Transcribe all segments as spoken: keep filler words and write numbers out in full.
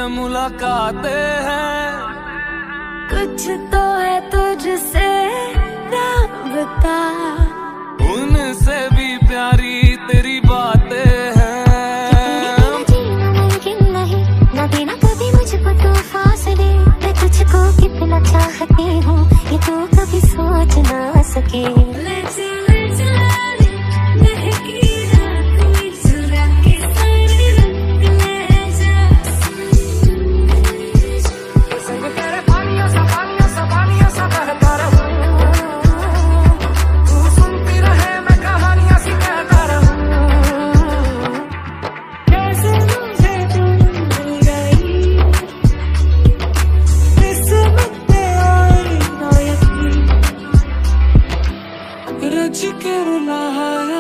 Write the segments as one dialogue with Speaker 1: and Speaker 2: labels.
Speaker 1: मुलाकातें हैं।
Speaker 2: कुछ तो है तुझसे राबता,
Speaker 1: उनसे भी प्यारी तेरी बातें हैं।
Speaker 2: जीना मुमकिन नहीं, न देना कभी मुझको तो फासले। मैं तुझको कितना चाहती हूँ ये तो कभी सोच ना सके।
Speaker 1: रच के रुलाया,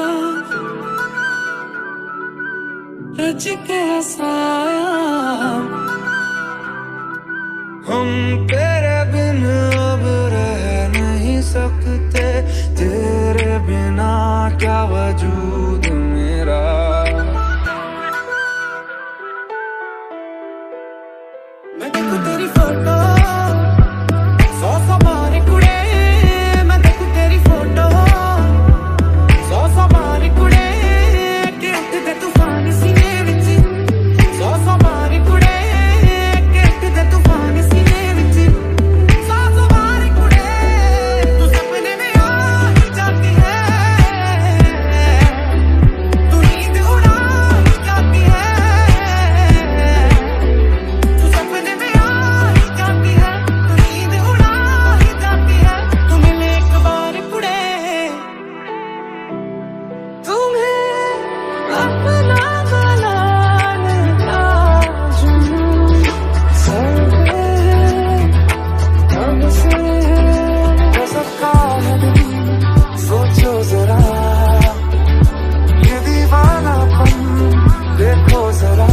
Speaker 1: रच के हंसाया, हम तेरे बिन अब रह नहीं सकते। तेरे बिना क्या वजूद मेरा। मैं देखूं तेरी फोटो, सौ सौ बार कुड़े। मैं देखूं तेरी फोटो, सौ सौ बार कुड़े। के उठदे तूफान सीने विच, सौ सौ बार कुड़े। के उठदे तूफान सीने विच, सौ सौ बार कुड़े। तू सपने में आ ही जाती है, तू नींद उड़ा ही जाती है। तू सपने में आ ही जाती है, तू नींद उड़ा ही जाती है। तू मिले एक बार कुड़े, तुम्हें अपना बनाना जुनून सर्वे हमसे हो सकता है। सोचो जरा ये दीवानापन, देखो जरा।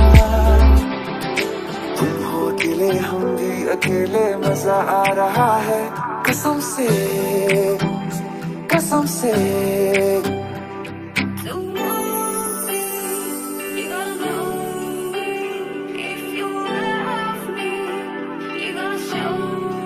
Speaker 1: तुम हो अकेले, हम भी अकेले, मजा आ रहा है कसम से, कसम से।
Speaker 2: If you love me, you gotta show